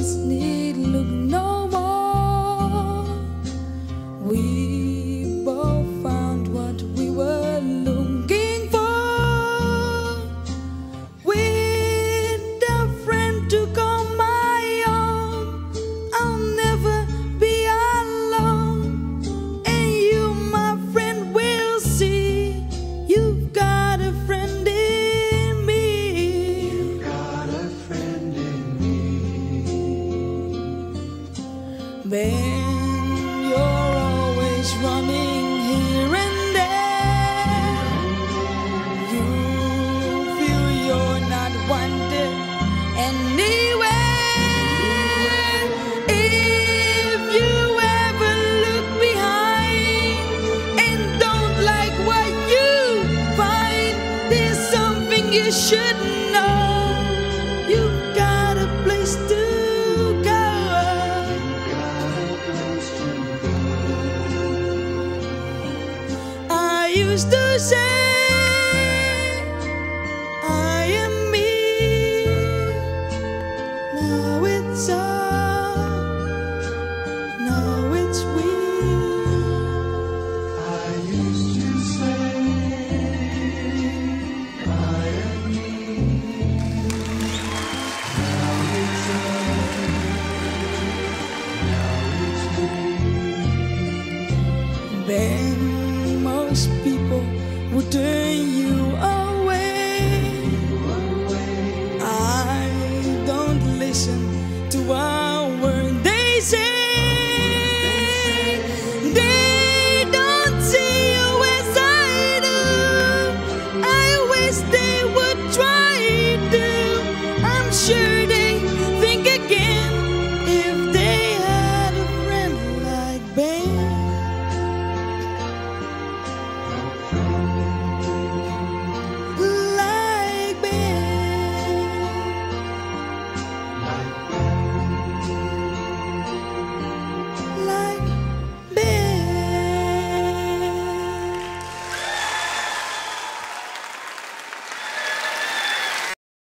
just need look no more. We both found what we were looking for. With a friend to call my own, I'll never be alone. And you, my friend, will see you've got a friend in me. You've got a friend in me. When you're always running here and there, you feel you're not wanted anywhere. If you ever look behind and don't like what you find, there's something you should know. You've got a place to go. I used to say